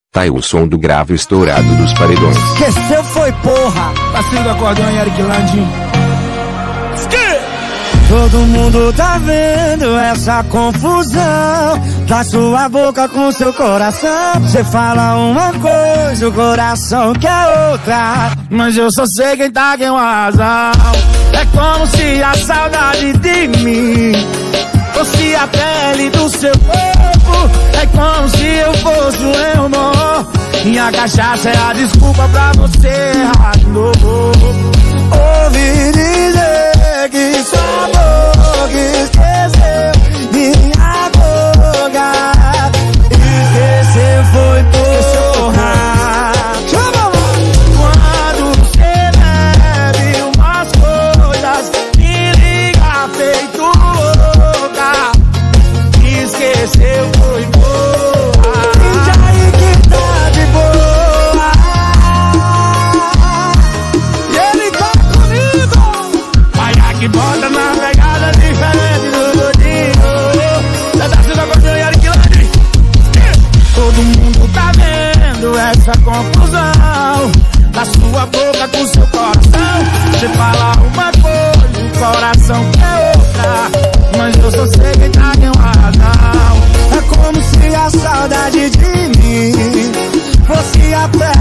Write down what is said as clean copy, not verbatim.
Tá aí o som do grave estourado dos paredões. Esqueceu foi porra. Passinho do acordeão e Eric Landim. Todo mundo tá vendo essa confusão da sua boca com seu coração. Você fala uma coisa, o coração quer outra. Mas eu só sei quem tá com razão. É como se a saudade de mim fosse a pele do seu corpo. É como se eu fosse um irmão e a cachaça é a desculpa pra você errar de novo. Ouvi dizer que sua boca esqueceu minha boca. Esqueceu foi porra. Quando você bebe umas coisas e liga feito louca, esqueceu foi porra. Finge aí que tá de boa. E ele tá comigo. Vai que bota na pegada diferente do gordinho. Já tá sendo acordeão e Eric Landim. Todo mundo tá vendo essa confusão da sua boca com seu coração. Você fala uma coisa, o coração quer outra. Mas eu só sei quem tá com razão. É como se a saudade de mim fosse a pele